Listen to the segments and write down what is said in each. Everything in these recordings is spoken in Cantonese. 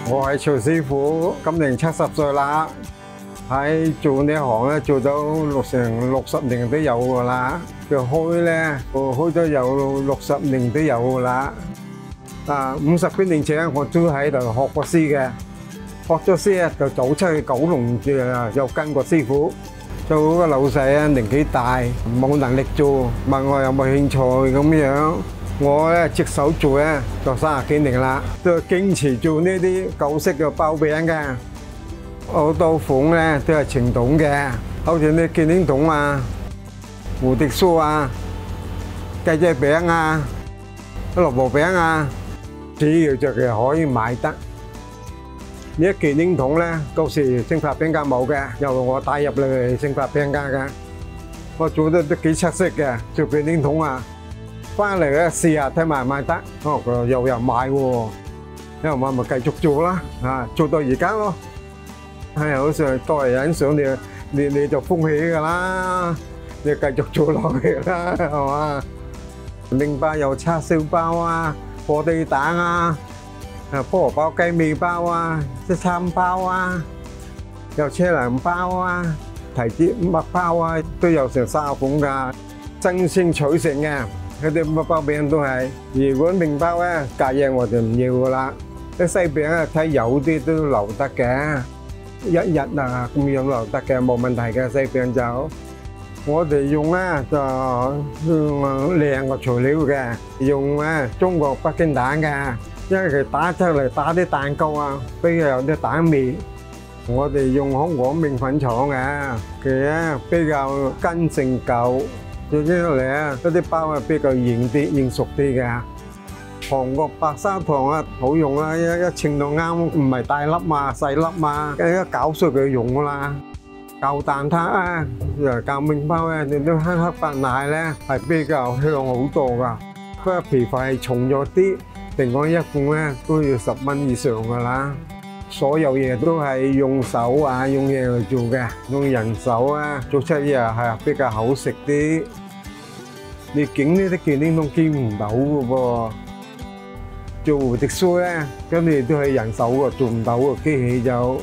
我係徐師傅，今年70歲啦，喺做呢行咧做咗成60年都有㗎啦。佢開咧，我開咗有60年都有㗎啦。50幾年前我都喺度學過師嘅，學咗師咧就走出去九龍又跟過師傅。做嗰個老細啊，年紀大，冇能力做，問我有冇興趣咁樣。我咧接手做咧就30幾年啦，都堅持做呢啲舊式嘅包餅嘅。好多款咧都係傳統嘅，好似啲健靈筒啊、蝴蝶酥啊、雞仔餅啊、蘿蔔餅啊，只要就係可以買得。呢一健靈筒咧，到時星發餅家冇嘅，由我帶入嚟星發餅家嘅。我做得都幾出色嘅，做健靈筒啊！翻嚟咧試下睇賣唔賣得，佢有人買喎，有人買咪繼續做啦，做到而家咯。係好似多人欣賞你就歡喜㗎啦，你繼續做落去啦，係嘛？麵包有叉燒包啊、火腿蛋啊、菠蘿包雞尾包啊、即餐包啊，有車輪包啊、提子麥包啊，都有成30款㗎，新鮮取成嘅。嗰啲乜包餅都係，如果麵包咧隔夜我就唔要噶啦。啲西餅咧睇有啲都留得嘅，一日啊咁樣留得嘅冇問題嘅西餅就。我哋用咧就靚個材料嘅，用咧中國北京蛋嘅，因為佢打出嚟打啲蛋糕啊，比較有啲蛋味。我哋用香港麵粉廠嘅，佢咧比較筋性夠。最緊要嚟啊！嗰啲包啊比較軟啲、軟熟啲嘅。韓國白砂糖啊好用啦，一稱到啱，唔係大粒嘛、細粒嘛，一攪碎佢用噶啦。攪蛋撻啊，攪麵包啊，你啲黑白奶咧係比較香好多噶。不過皮費係重咗啲，另外一罐咧都要10蚊以上噶啦。所有嘢都係用手啊，用嘢嚟做嘅，用人手啊做出嘢係比較好食啲。你整呢啲健靈筒見唔到嘅噃，做蝴蝶酥咧，跟住都係人手嘅，做唔到嘅，機器就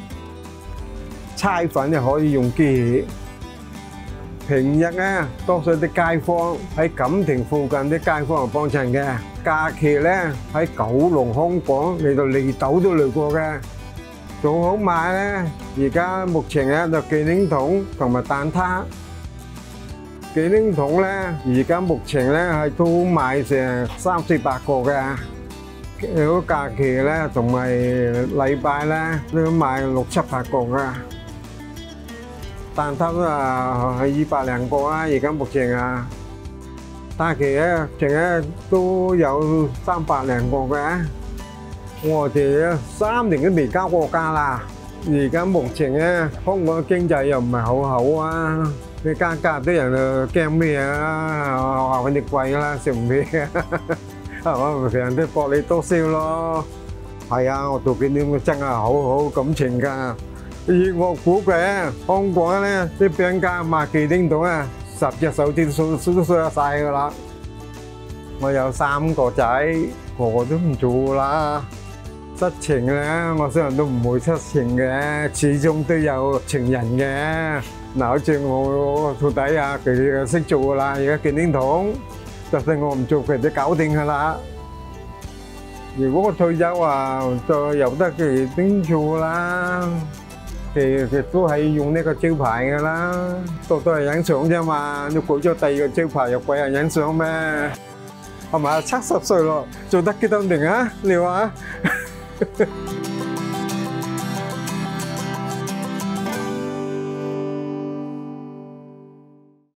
猜粉就可以用機器。平日咧，多數啲街坊喺錦田附近啲街坊嚟幫襯嘅，假期咧喺九龍、香港嚟到離島都嚟過嘅。做好賣咧，而家目前咧就健靈筒同埋蛋撻。健靈筒咧，而家目前咧係都賣成300-400個嘅。如果假期咧同埋禮拜咧都賣600-700個嘅。蛋撻啊係200零個啦，而家目前啊，假期咧淨係都有300零個嘅。我哋咧3年都未加過價啦。而家目前咧，香港嘅經濟又唔係好好啊。你加價啲人就驚咩啊？話佢哋貴啦，食唔起啊，係嘛？平啲薄利多銷咯。係啊，我做健靈筒真係好感情㗎。以我估計啊，香港咧啲餅家賣健靈筒啊，10隻手指數得晒㗎啦。我有3個仔，個個都唔做啦。失情咧，我相信都唔會失情嘅，始終都有情人嘅。嗱，好似我徒弟啊，佢哋識做噶啦，而家健靈筒，就算我唔做，佢哋搞掂噶啦。如果我退休啊，就由得佢哋點做啦。佢都係用呢個招牌噶啦，都係影相啫嘛。你改咗第二個招牌又鬼人影相咩？係咪70歲咯，做得幾多年啊？你話？